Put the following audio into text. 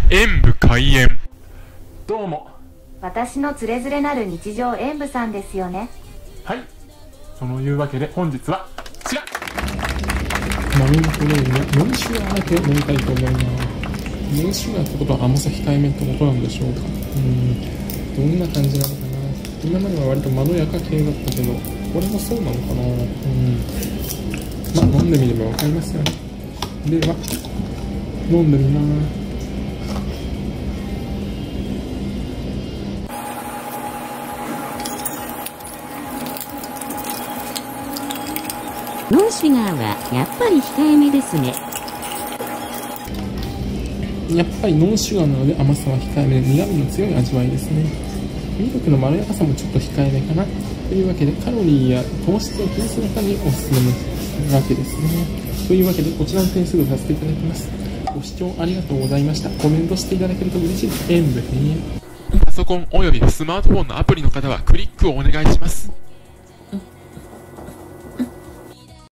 演武開演。どうも。 私のつれづれなる日常演武さんですよね。 はい。そのいうわけで本日はこちら。 マミントレインのノンシュガーだけ飲みたいと思います。ノンシュガーってことは甘さ控えめってことなんでしょうか。どんな感じなのかな。今までは割とまろやか系だったけど、これもそうなのかな。まあ飲んでみればわかりますよね。では飲んでみます。 ノンシュガーはやっぱり控えめですね。 やっぱりノンシュガーなので甘さは控えめで苦味の強い味わいですね。ミルクのまろやかさもちょっと控えめかなというわけで、カロリーや糖質を気にする方におすすめなわけですね。というわけでこちらの点数をさせていただきます。ご視聴ありがとうございました。コメントしていただけると嬉しいです。演武閉園。 パソコンおよびスマートフォンのアプリの方はクリックをお願いします。